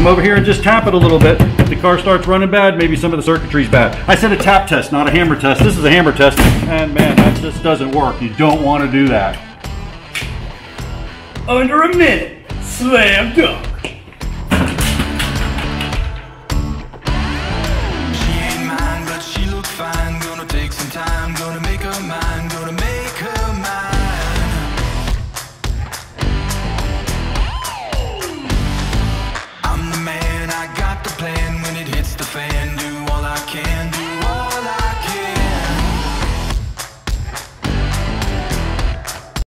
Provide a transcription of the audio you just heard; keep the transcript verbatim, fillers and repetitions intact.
come over here and just tap it a little bit. If the car starts running bad, maybe some of the circuitry's bad. I said a tap test, not a hammer test. This is a hammer test, and man, that just doesn't work. You don't want to do that. Under a minute. Slam dunk.